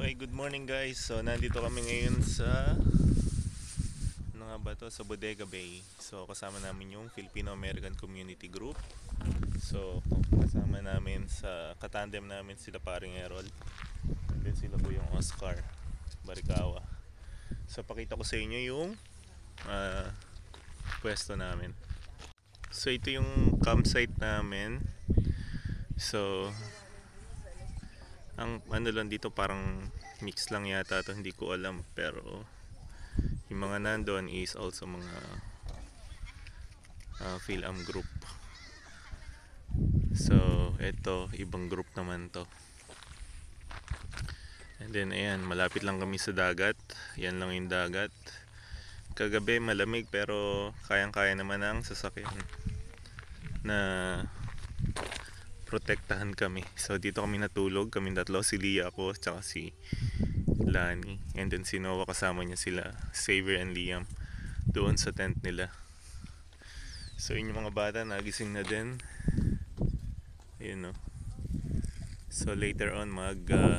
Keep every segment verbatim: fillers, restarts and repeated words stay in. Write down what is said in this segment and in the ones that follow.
Okay, good morning guys. So nandito kami ngayon sa ano nga ba to? Sa Bodega Bay. So kasama namin yung Filipino-American Community Group. So kasama namin sa katandem namin sila paring Errol. And then sila po yung Oscar Barikawa. So pakita ko sa inyo yung uh, pwesto namin. So ito yung campsite namin. So ang ano lang dito parang mix lang yata to, hindi ko alam, pero yung mga nandun is also mga uh, Phil-Am group. So ito ibang group naman to. And then ayan, malapit lang kami sa dagat. Yan lang yung dagat. Kagabi malamig pero kayang kaya naman ang sasakyan na protektahan kami. So dito kami natulog, kami tatlo, si Lia, ako, tsaka si Lani. And then si Noah, kasama niya sila, Xavier and Liam, doon sa tent nila. So yun yung mga bata, nagising na din. Ayun no. So later on mag uh,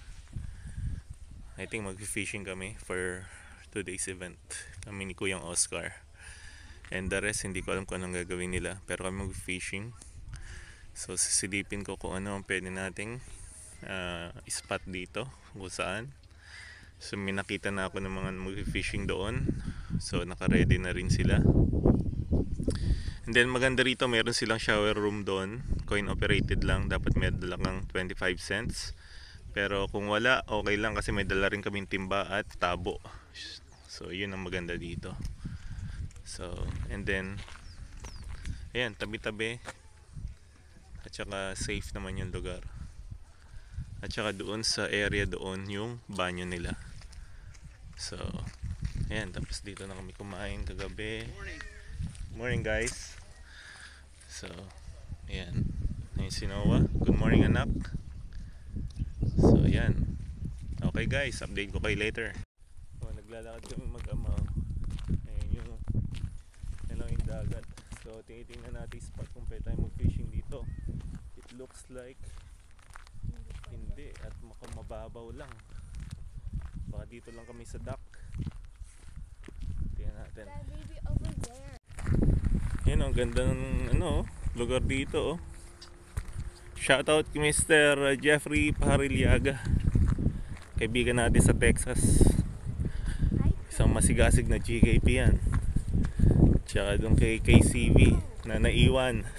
I think mag-fishing kami for today's event. Kami ni Kuyang Oscar. And the rest, hindi ko alam kung anong gagawin nila, pero kami mag-fishing. So sisilipin ko kung ano ang pwede nating uh, spot dito, kung saan. So may nakita na ako ng mga mag-fishing doon. So naka-ready na rin sila. And then maganda rito, meron silang shower room doon. Coin operated lang, dapat may dala kang twenty-five cents. Pero kung wala, okay lang kasi may dala rin kaming timba at tabo. So yun ang maganda dito. So and then ayan, tabi-tabi. At saka safe naman yung lugar. At saka doon sa area doon yung banyo nila. So ayan, tapos dito na kami kumain kagabi. Morning, morning guys. So ayan, ayan si Noah. Good morning anak. So ayan. Okay guys, update ko kayo later. So naglalakad kami mag-ama. Ayan yung ayan lang yung dagat. So tinitingnan natin spot kung pwede tayo mag-fishing dito. It looks like hindi, at mukhang mababaw lang. Baka dito lang kami sa dock. Tingnan natin. Maybe over there. Yan, ang ganda ng ano, lugar dito oh. Shoutout kay Mister Jeffrey Parilyaga, kaibigan natin sa Texas. Isang masigasig na G K P yan. Tsaka doon kay K C V na naiwan.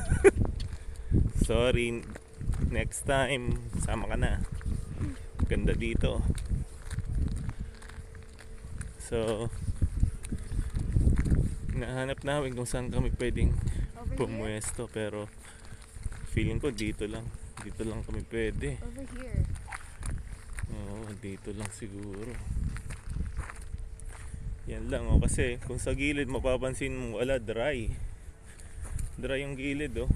Sorry, next time sama ka na. Ganda dito. So nahanap namin kung saan kami pwedeng pumwesto, pero feeling ko dito lang. Dito lang kami pwede. Over here. Oo, dito lang siguro. Yan lang oh, kasi kung sa gilid mapapansin mo wala, dry. Dry yung gilid oh.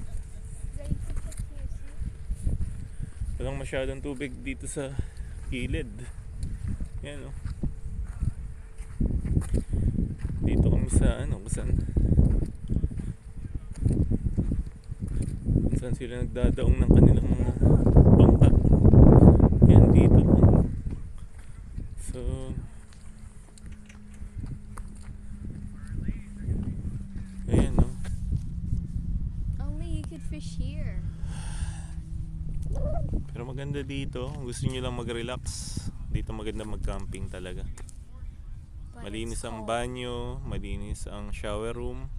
Walang masyadong tubig dito sa gilid. Yan oh. Dito kami sa ano, kung saan kung saan sila nagdadaong ng kanilang mga bangka. Yan dito lang. So ayan oh. Only you could fish here. Pero maganda dito, kung gusto nyo lang mag-relax, dito maganda mag-camping talaga. Malinis ang banyo, malinis ang shower room.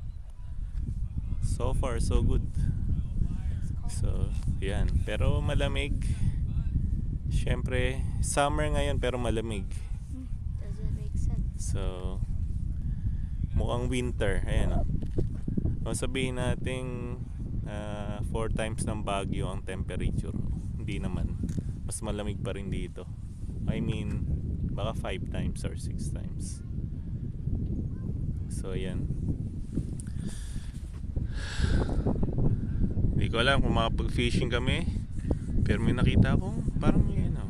So far so good. So yan, pero malamig. Siyempre summer ngayon pero malamig. Doesn't make sense. So mukhang winter. Ayan o. Sabihin natin uh, four times ng Baguio ang temperature. Hindi naman, mas malamig pa rin dito. I mean baka five times or six times. So ayan. Hindi ko alam kung makapag-fishing kami, pero may nakita akong parang may ano,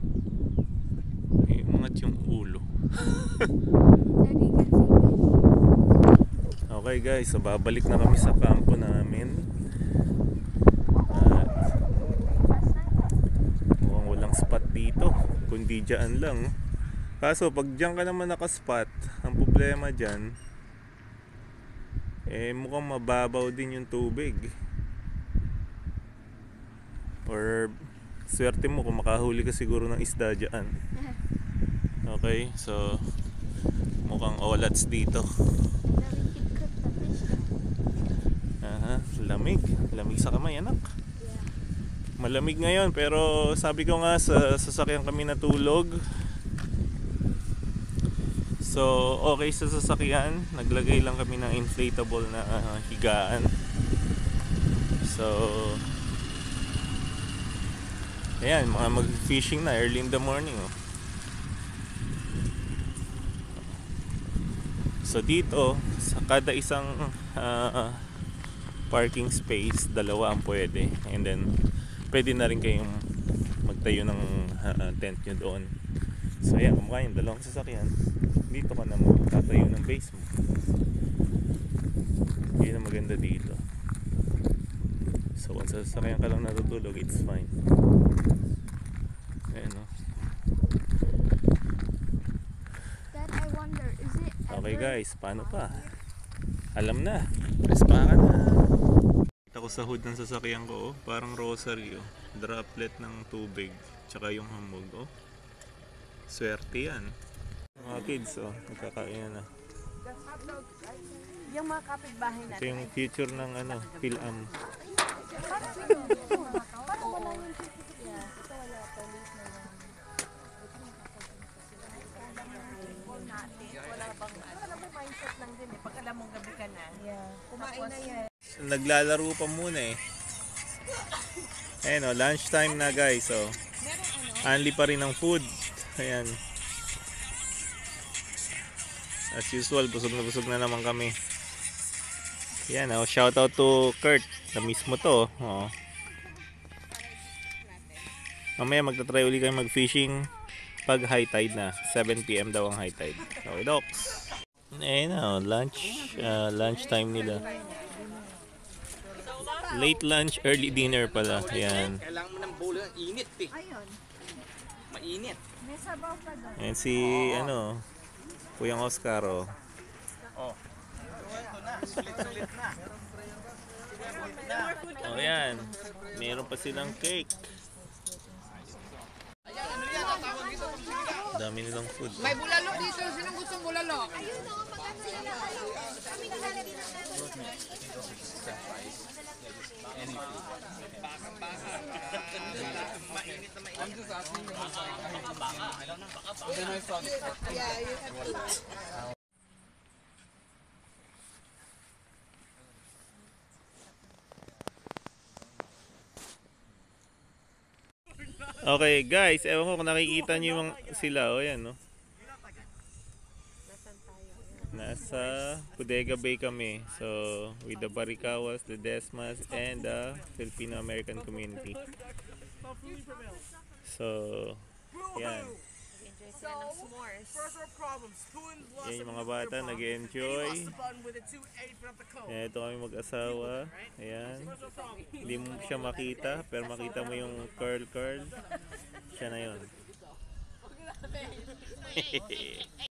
may umangat yung ulo. Daddy can see. Okay guys, so babalik na kami sa kampo namin. At mukhang walang spot dito. dito, kundi dyan lang. Kaso pag dyan ka naman nakaspot, ang problema dyan, eh mukhang mababaw din yung tubig. Or swerte mo kung makahuli ka siguro ng isda dyan. Okay, so mukhang olats dito. Aha, lamig. Lamig sa kamay, anak. Malamig ngayon, pero sabi ko nga sa sasakyan kami natulog. So, okay sa sasakyan. Naglagay lang kami ng inflatable na uh, higaan. So, ayan, mga mag-fishing na early in the morning. Oh. So, dito, sa kada isang uh, parking space, dalawa ang pwede. And then, pwede na rin kayong magtayo ng uh, tent nyo doon. So, ayan, kumakain yung dalawang sasakyan. Dito ka na magtatayo ng base mo. Yun ang maganda dito. So, kung sa sasakyan ka lang natutulog, it's fine. Ayan, no? Dad, I wonder, is it Okay ever guys, paano pa? Alam na. Respa ka na. Kita ko sa hood ng sasakyan ko, oh. Parang rosary, oh. Droplet ng tubig, tsaka yung hamog, oh. Swerte yan. Mga kids, oh, nagkakain na. Yung mga kapitbahay Ito natin. yung future ng ano, Phil-Am. Wala bang ano? Alam mo, mindset lang din eh. Pag alam mong gabi ka na. Yeah. Kumain na yan. Naglalaro pa muna eh. Ayan, oh, lunch time na guys, oh. Only pa rin ang food. Ayan. As usual, busog na busog na naman kami. Yan, oh, shout out to Kurt. Na mismo to, oh. Mamaya magta-try uli kayo mag-fishing pag high tide na. seven p m daw ang high tide. Okay, docs. Ayun na, oh, lunch, uh, lunch time nila. Late lunch, early dinner pala. Ayan. Kailangan mo ng bowl ng init eh. Ayun. Mainit. May sabaw pa doon. Ayan si, ano, Kuyang Oscar, oh. Oh. Ito na, sulit-sulit na. Oh, yan. Meron pa silang cake. Dami nilang food. May bulalok dito. Sinong gustong bulalok? I'm just asking you. Then I saw Yeah, you have to. Okay guys, ewan ko kung nakikita nyo yung sila, o oh, yan, no? Nasa Bodega Bay kami. So, with the Baricawas, the Desmas, and the Filipino-American community. So, yan. Yan yung mga bata, nag-enjoy. Yan, ito kami mag-asawa. Ayan. Hindi mo siya makita, pero makita mo yung curl-curl. Siya na yun.